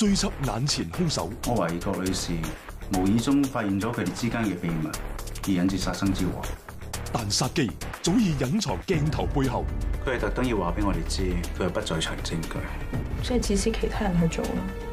追緝眼前兇手。 我懷疑郭女士無意中發現咗佢哋之間嘅秘密，而引致殺身之禍。 但殺機早已隱藏鏡頭背後。 佢係特登要話俾我哋知，佢係不在場證據。 即係指使其他人去做啦。